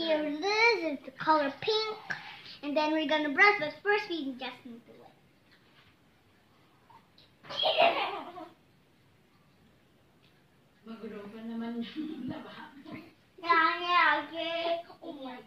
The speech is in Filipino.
Here this is the color pink. And then we're gonna brush, but first we just need to wet. Magulo pa naman yung labahan. Yeah, okay. Oh my